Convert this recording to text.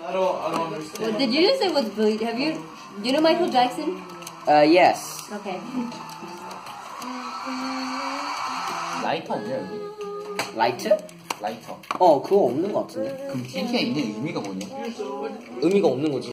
don't understand. What did you say was Billy? Have you know Michael Jackson? Yes. Okay. 라이터 없냐 여기? 라이트? 라이터. 그거 없는 것 같은데. 그럼 TNT에 있는 의미가 뭐냐? 의미가 없는 거지.